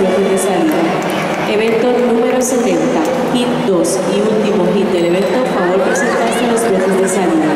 brotes de salida. Evento número 70, hit 2 y último hit del evento, favor presentarse los brotes de salida.